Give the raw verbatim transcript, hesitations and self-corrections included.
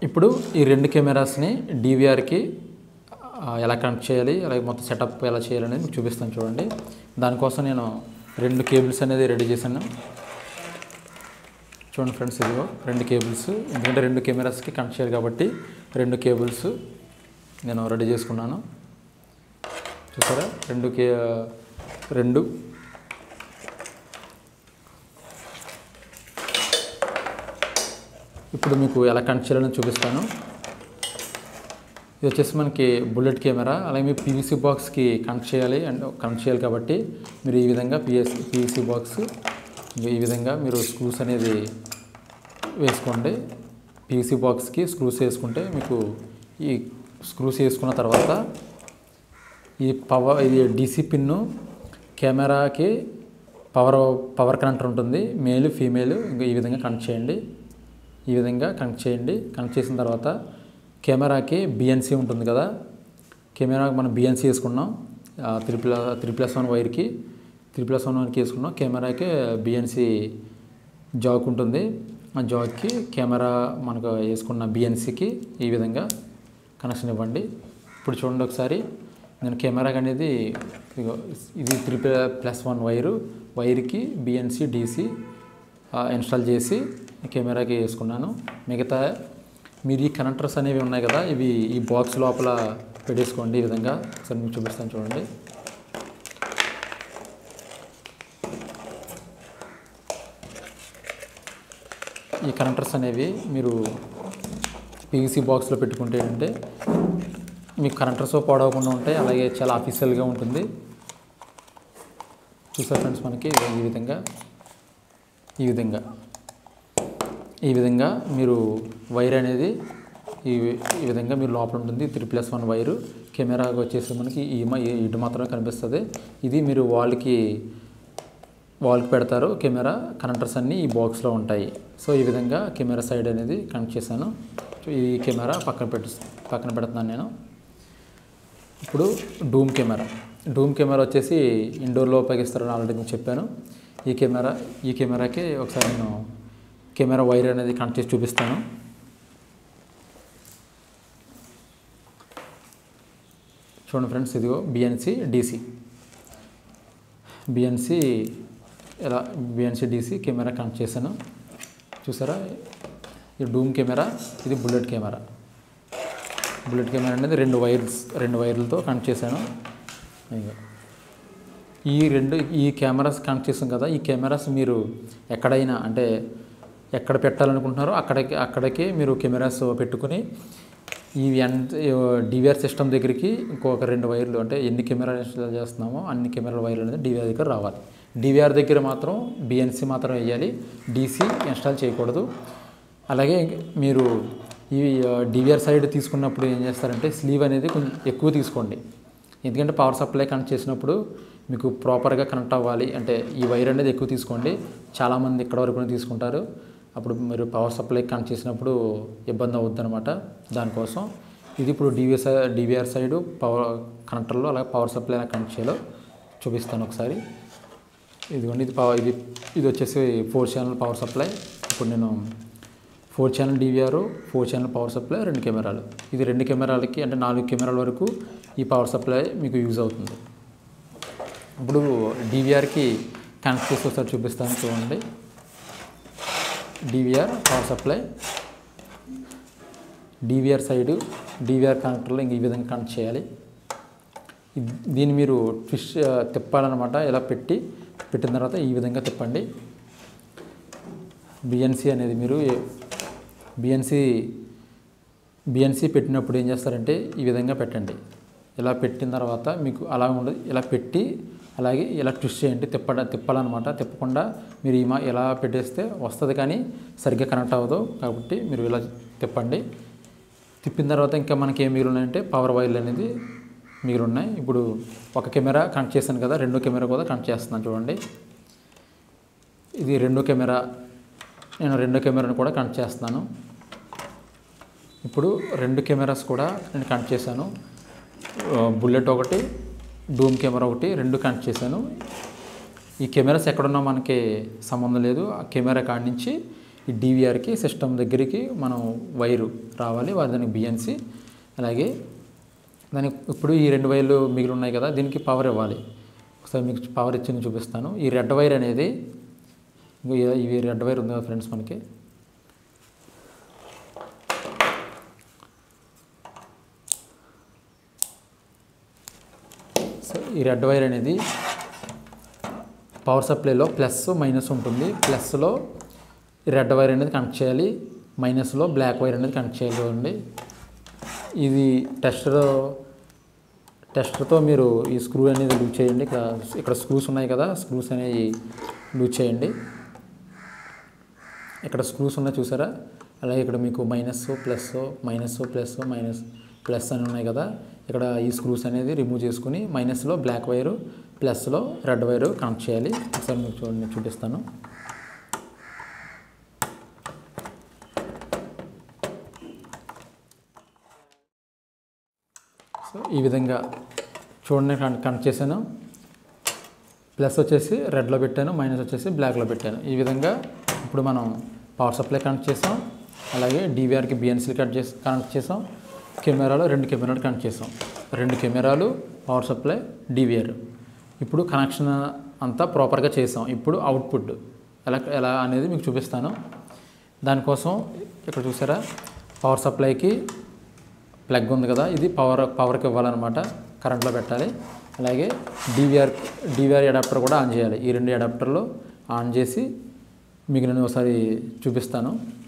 ఇప్పుడు ఈ రెండు కెమెరాస్ని డీవీఆర్కి ఎలా కనెక్ట్ చేయాలి, అలాగే మొత్తం సెటప్ ఎలా చేయాలనేది మీకు చూపిస్తాను చూడండి. దానికోసం నేను రెండు కేబుల్స్ అనేది రెడీ చేశాను. చూడండి ఫ్రెండ్స్, ఇదిగో రెండు కేబుల్స్. ఎందుకంటే రెండు కెమెరాస్కి కనెక్ట్ చేయాలి కాబట్టి రెండు కేబుల్స్ నేను రెడీ చేసుకున్నాను. చూసారా, రెండు కే రెండు ఇప్పుడు మీకు ఎలా కనెక్ట్ చేయాలని చూపిస్తాను. ఇది వచ్చేసి మనకి బుల్లెట్ కెమెరా. అలాగే మీ పీవీసీ బాక్స్కి కనెక్ట్ చేయాలి అండ్ కనెక్ట్ చేయాలి కాబట్టి మీరు ఈ విధంగా పిఎస్ పీవీసీ బాక్స్ ఈ విధంగా మీరు స్క్రూస్ అనేది వేసుకోండి. పీవీసీ బాక్స్కి స్క్రూస్ వేసుకుంటే మీకు ఈ స్క్రూస్ వేసుకున్న తర్వాత ఈ పవర్ ఇది డీసీ పిన్ను కెమెరాకి పవర్ పవర్ కనెక్టర్ ఉంటుంది, మేల్ ఫీమేల్. ఇంకా ఈ విధంగా కనెక్ట్ చేయండి. ఈ విధంగా కనెక్ట్ చేయండి. కనెక్ట్ చేసిన తర్వాత కెమెరాకి బిఎన్సీ ఉంటుంది కదా, కెమెరాకి మనం బిఎన్సీ వేసుకున్నాం. Three plus three plus one వైర్కి త్రీ ప్లస్ వన్ వైర్కి వేసుకున్నాం. కెమెరాకి బిఎన్సీ జాక్ ఉంటుంది. ఆ జాక్కి కెమెరా మనకు వేసుకున్న బిఎన్సీకి ఈ విధంగా కనెక్షన్ ఇవ్వండి. ఇప్పుడు చూడండి ఒకసారి, నేను కెమెరాకి అనేది ఇది త్రీ ప్లస్ వన్ వైరు వైర్కి బిఎన్సీ డీసీ ఇన్స్టాల్ చేసి కెమెరాకి వేసుకున్నాను. మిగతా మీరు ఈ కనెక్టర్స్ అనేవి ఉన్నాయి కదా, ఇవి ఈ బాక్స్ లోపల పెట్టేసుకోండి. ఈ విధంగా ఒకసారి మీకు చూపిస్తాను చూడండి. ఈ కనెక్టర్స్ అనేవి మీరు పీవీసీ బాక్స్లో పెట్టుకుంటే ఏంటంటే మీకు కనెక్టర్స్ పాడవకుండా ఉంటాయి, అలాగే చాలా ఆఫీషియల్గా ఉంటుంది. చూసారు ఫ్రెండ్స్, మనకి ఈ విధంగా ఈ విధంగా ఈ విధంగా మీరు వైర్ అనేది ఈ ఈ విధంగా మీరు లోపల ఉంటుంది. త్రీ ప్లస్ వన్ వైరు కెమెరాకి వచ్చేసి మనకి ఈ ఇటు మాత్రమే కనిపిస్తుంది. ఇది మీరు వాల్కి వాల్కి పెడతారు. కెమెరా కనెక్టర్స్ అన్నీ ఈ బాక్స్లో ఉంటాయి. సో ఈ విధంగా కెమెరా సైడ్ అనేది కనెక్ట్ చేశాను. ఈ కెమెరా పక్కన పెట్టు పక్కన పెడుతున్నాను నేను. ఇప్పుడు డూమ్ కెమెరా డూమ్ కెమెరా వచ్చేసి ఇండోర్లో ఉపయోగిస్తారని ఆల్రెడీ నేను చెప్పాను. ఈ కెమెరా ఈ కెమెరాకి ఒకసారి నేను కెమెరా వైర్ అనేది కనెక్ట్ చేసి చూపిస్తాను. చూడండి ఫ్రెండ్స్, ఇదిగో బిఎన్సీ డీసీ బిఎన్సీ ఎలా బిఎన్సీ డీసీ కెమెరా కనెక్ట్ చేశాను. చూసారా, ఇది డూమ్ కెమెరా, ఇది బుల్లెట్ కెమెరా. బుల్లెట్ కెమెరా అనేది రెండు వైర్స్ రెండు వైర్లతో కనెక్ట్ చేశాను. ఈ రెండు ఈ కెమెరాస్ కనెక్ట్ చేసాం కదా, ఈ కెమెరాస్ మీరు ఎక్కడైనా అంటే ఎక్కడ పెట్టాలనుకుంటున్నారో అక్కడికి అక్కడికి మీరు కెమెరాస్ పెట్టుకుని ఈ డివిఆర్ సిస్టమ్ దగ్గరికి ఇంకొక రెండు వైర్లు అంటే ఎన్ని కెమెరాలు ఇన్స్టాల్ చేస్తున్నామో అన్ని కెమెరాల వైర్లు అనేది డివిఆర్ దగ్గర రావాలి. డివిఆర్ దగ్గర మాత్రం బిఎన్సీ మాత్రం వేయాలి, డీసీ ఇన్స్టాల్ చేయకూడదు. అలాగే మీరు ఈ డివిఆర్ సైడ్ తీసుకున్నప్పుడు ఏం చేస్తారంటే స్లీవ్ అనేది కొంచెం ఎక్కువ తీసుకోండి. ఎందుకంటే పవర్ సప్లై కనెక్ట్ చేసినప్పుడు మీకు ప్రాపర్గా కనెక్ట్ అవ్వాలి అంటే ఈ వైర్ అనేది ఎక్కువ తీసుకోండి. చాలామంది ఇక్కడ వరకు తీసుకుంటారు, అప్పుడు మీరు పవర్ సప్లై కనెక్ట్ చేసినప్పుడు ఇబ్బంది అవుద్ది అనమాట. దానికోసం ఇది ఇప్పుడు డివిఆర్ డివిఆర్ సైడు పవర్ కనెక్టర్లో అలాగే పవర్ సప్లై ఎలా కనెక్ట్ చేయాలో చూపిస్తాను ఒకసారి. ఇదిగోండి, ఇది పవర్ ఇది ఇది వచ్చేసి ఫోర్ ఛానల్ పవర్ సప్లై. ఇప్పుడు నేను four channel DVR four channel power supply రెండు కెమెరాలు, ఇది రెండు కెమెరాలకి అంటే నాలుగు కెమెరాల వరకు ఈ పవర్ సప్లై మీకు యూజ్ అవుతుంది. ఇప్పుడు డివిఆర్కి కనెక్ట్ చేసి ఒకసారి చూపిస్తాను చూడండి. DVR power supply DVR side DVR కనెక్టర్లో ఇంక ఈ విధంగా కనెక్ట్ చేయాలి. దీన్ని మీరు ట్విస్ట్ తిప్పాలన్నమాట. ఇలా పెట్టి పెట్టిన తర్వాత ఈ విధంగా తిప్పండి. బిఎన్సీ అనేది మీరు బిఎన్సీ బిఎన్సీ పెట్టినప్పుడు ఏం చేస్తారంటే ఈ విధంగా పెట్టండి. ఇలా పెట్టిన తర్వాత మీకు అలా ఉండదు, ఇలా పెట్టి అలాగే ఇలా ట్విస్ట్ చేయండి, తిప్ప తిప్పాలన్నమాట. తిప్పకుండా మీరు ఈ మా ఇలా పెట్టేస్తే వస్తుంది కానీ సరిగ్గా కనెక్ట్ అవ్వదు. కాబట్టి మీరు ఇలా తిప్పండి. తిప్పిన తర్వాత ఇంకా మనకి ఏం మిగిలినాయంటే పవర్ వైర్లు అనేది మిగిలిన్నాయి. ఇప్పుడు ఒక కెమెరా కనెక్ట్ చేశాను కదా, రెండో కెమెరా కూడా కనెక్ట్ చేస్తున్నాను చూడండి. ఇది రెండో కెమెరా, నేను రెండో కెమెరాను కూడా కనెక్ట్ చేస్తున్నాను. ఇప్పుడు రెండు కెమెరాస్ కూడా నేను కనెక్ట్ చేశాను. బుల్లెట్ ఒకటి, డూమ్ కెమెరా ఒకటి, రెండు కనెక్ట్ చేశాను. ఈ కెమెరాస్ ఎక్కడున్నా మనకి సంబంధం లేదు. ఆ కెమెరా కాడి నుంచి ఈ డీవీఆర్కి సిస్టమ్ దగ్గరికి మనం వైరు రావాలి, దానికి బిఎన్సి. అలాగే దానికి ఇప్పుడు ఈ రెండు వైర్లు మిగిలి ఉన్నాయి కదా, దీనికి పవర్ ఇవ్వాలి. ఒకసారి మీకు పవర్ ఇచ్చి చూపిస్తాను. ఈ రెడ్ వైర్ అనేది, ఇవి రెడ్ వైర్ ఉంది కదా ఫ్రెండ్స్ మనకి, సో ఈ రెడ్ వైర్ అనేది పవర్ సప్లైలో ప్లస్ మైనస్ ఉంటుంది. ప్లస్లో రెడ్ వైర్ అనేది కనెక్ట్ చేయాలి, మైనస్లో బ్లాక్ వైర్ అనేది కనెక్ట్ చేయాలి. చూడండి, ఇది టెస్టర్ టెస్టర్తో మీరు ఈ స్క్రూ అనేది లూజ్ చేయండి. ఇక్కడ ఇక్కడ స్క్రూస్ ఉన్నాయి కదా, స్క్రూస్ అనేవి లూజ్ చేయండి. ఇక్కడ స్క్రూస్ ఉన్నాయి చూసారా, అలాగే ఇక్కడ మీకు minus plus minus plus minus plus అని ఉన్నాయి కదా, ఇక్కడ ఈ స్క్రూస్ అనేది రిమూవ్ చేసుకుని మైనస్లో బ్లాక్ వైరు, ప్లస్లో రెడ్ వైరు కనెక్ట్ చేయాలి. ఒకసారి మీకు చూడండి, చూపిస్తాను. సో ఈ విధంగా చూడండి కనెక్ట్ చేశాను. ప్లస్ వచ్చేసి రెడ్లో పెట్టాను, మైనస్ వచ్చేసి బ్లాక్లో పెట్టాను. ఈ విధంగా ఇప్పుడు మనం పవర్ సప్లై కనెక్ట్ చేసాం, అలాగే డీవీఆర్కి బిఎన్సీలు కట్ చేసి కనెక్ట్ చేసాం, కెమెరాలో రెండు కెమెరాలు కనెక్ట్ చేసాం. రెండు కెమెరాలు, పవర్ సప్లై, డీవీఆర్. ఇప్పుడు కనెక్షన్ అంతా ప్రాపర్గా చేసాం. ఇప్పుడు అవుట్పుట్ ఎలా ఎలా అనేది మీకు చూపిస్తాను. దానికోసం ఇక్కడ చూసారా, పవర్ సప్లైకి ప్లగ్ ఉంది కదా, ఇది పవర్ పవర్కి ఇవ్వాలన్నమాట, కరెంట్లో పెట్టాలి. అలాగే డీవీఆర్ డీవీఆర్ అడాప్టర్ కూడా ఆన్ చేయాలి. ఈ రెండు అడాప్టర్లు ఆన్ చేసి మిగిలిన ఒకసారి చూపిస్తాను.